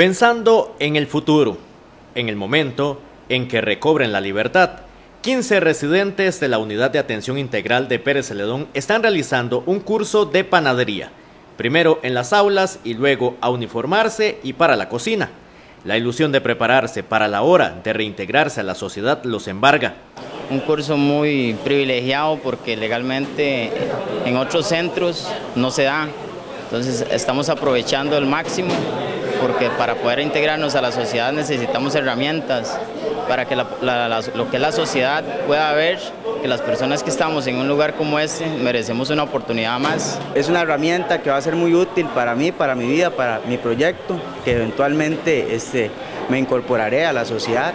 Pensando en el futuro, en el momento en que recobren la libertad, 15 residentes de la Unidad de Atención Integral de Pérez Celedón están realizando un curso de panadería, primero en las aulas y luego a uniformarse y para la cocina. La ilusión de prepararse para la hora de reintegrarse a la sociedad los embarga. Un curso muy privilegiado porque legalmente en otros centros no se da, entonces estamos aprovechando al máximo porque para poder integrarnos a la sociedad necesitamos herramientas para que lo que es la sociedad pueda ver que las personas que estamos en un lugar como este merecemos una oportunidad más. Es una herramienta que va a ser muy útil para mí, para mi vida, para mi proyecto, que eventualmente me incorporaré a la sociedad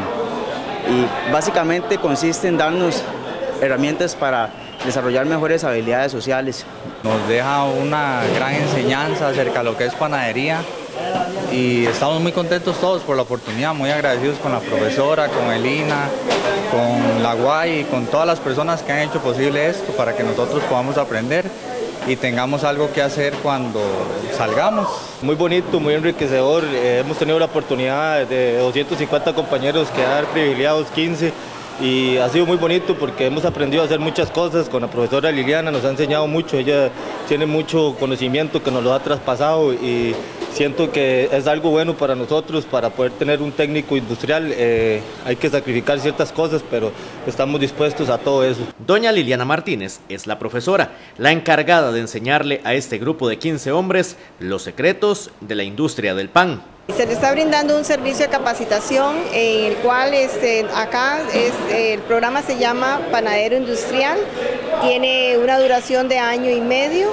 y básicamente consiste en darnos herramientas para desarrollar mejores habilidades sociales. Nos deja una gran enseñanza acerca de lo que es panadería y estamos muy contentos todos por la oportunidad, muy agradecidos con la profesora, con Elina, con la UAI y con todas las personas que han hecho posible esto para que nosotros podamos aprender y tengamos algo que hacer cuando salgamos. Muy bonito, muy enriquecedor, hemos tenido la oportunidad de 250 compañeros quedar privilegiados 15 y ha sido muy bonito porque hemos aprendido a hacer muchas cosas con la profesora Liliana, nos ha enseñado mucho, ella tiene mucho conocimiento que nos lo ha traspasado y siento que es algo bueno para nosotros, para poder tener un técnico industrial, hay que sacrificar ciertas cosas, pero estamos dispuestos a todo eso. Doña Liliana Martínez es la profesora, la encargada de enseñarle a este grupo de 15 hombres los secretos de la industria del pan. Se le está brindando un servicio de capacitación en el cual el programa se llama Panadero Industrial, tiene una duración de 1 año y medio.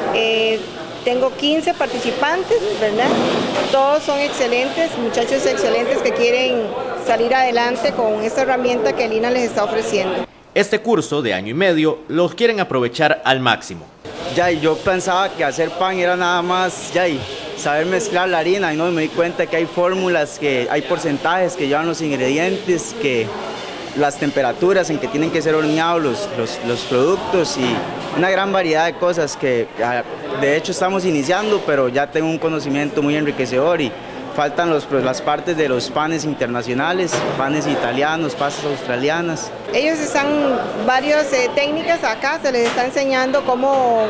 Tengo 15 participantes, ¿verdad? Todos son excelentes, muchachos excelentes que quieren salir adelante con esta herramienta que Elina les está ofreciendo. Este curso de 1 año y medio los quieren aprovechar al máximo. Yo pensaba que hacer pan era nada más saber mezclar la harina y no me di cuenta que hay fórmulas, que hay porcentajes que llevan los ingredientes, que las temperaturas en que tienen que ser horneados los productos y una gran variedad de cosas que de hecho estamos iniciando, pero ya tengo un conocimiento muy enriquecedor y faltan las partes de los panes internacionales, panes italianos, pastas australianas. Ellos están varias técnicas acá, se les está enseñando cómo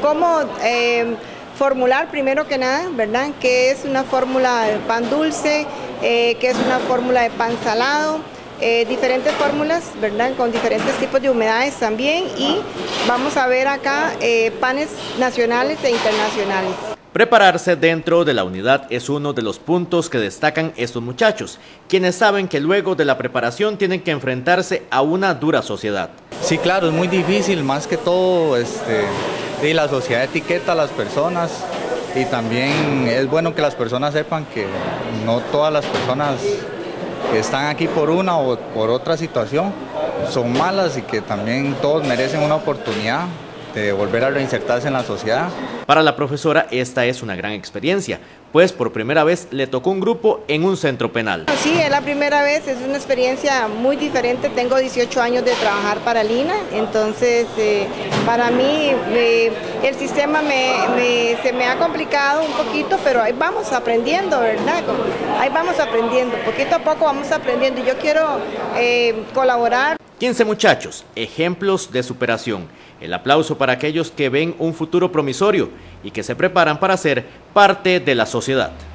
formular primero que nada, ¿verdad? ¿Qué es una fórmula de pan dulce? ¿Qué es una fórmula de pan salado? Diferentes fórmulas, ¿verdad? Con diferentes tipos de humedades también y vamos a ver acá panes nacionales e internacionales. Prepararse dentro de la unidad es uno de los puntos que destacan estos muchachos, quienes saben que luego de la preparación tienen que enfrentarse a una dura sociedad. Sí, claro, es muy difícil, más que todo y la sociedad etiqueta a las personas y también es bueno que las personas sepan que no todas las personas que están aquí por una o por otra situación son malas y que también todos merecen una oportunidad de volver a reinsertarse en la sociedad. Para la profesora esta es una gran experiencia, pues por primera vez le tocó un grupo en un centro penal. Sí, es la primera vez, es una experiencia muy diferente, tengo 18 años de trabajar para Lina, entonces para mí el sistema se me ha complicado un poquito, pero ahí vamos aprendiendo, ¿verdad? Ahí vamos aprendiendo, poquito a poco vamos aprendiendo y yo quiero colaborar. 15 muchachos, ejemplos de superación. El aplauso para aquellos que ven un futuro promisorio y que se preparan para ser parte de la sociedad.